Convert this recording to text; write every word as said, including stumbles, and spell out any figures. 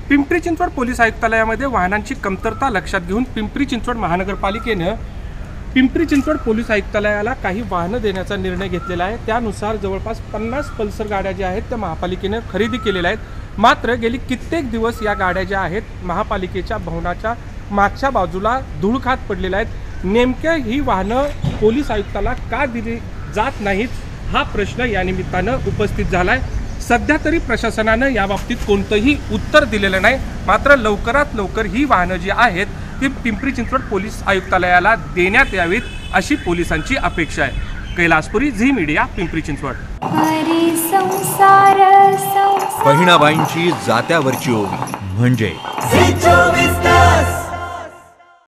Pimpri Chinchwad police आयुक्तालयामध्ये वाहनांची कमतरता लक्षात घेऊन पिंपरी चिंचवड महानगरपालिकेने पिंपरी चिंचवड पोलीस आयुक्तालयाला काही वाहनं देण्याचा निर्णय घेतलेला आहे। त्यानुसार जवळपास पन्नास पल्सर गाड्या ज्या आहेत त्या महापालिकेने खरेदी केलेल्या आहेत। मात्र गेली कित्येक दिवस या गाड्या ज्या आहेत महापालिकेच्या भवनाच्या मागच्या बाजूला धूळ खात पडलेल्या आहेत। नेमक्या ही वाहनं पोलीस आयुक्ताला का दिली जात नाहीत हा प्रश्न या निमित्तानं उपस्थित झाला आहे। सध्या तरी प्रशासनानं याबाबतीत कोणतंही उत्तर दिलेलं नाही। मात्र लवकरात लवकर ही वाहनं जी आहेत ती पिंपरी चिंचवड पोलीस आयुक्तालयाला देण्यात यावीत अशी पोलिसांची अपेक्षा आहे। Kailaspuri, Zee media, Pimpri Chinchwad. बहिणाबाईंची जात्यावरची ओवी म्हणजे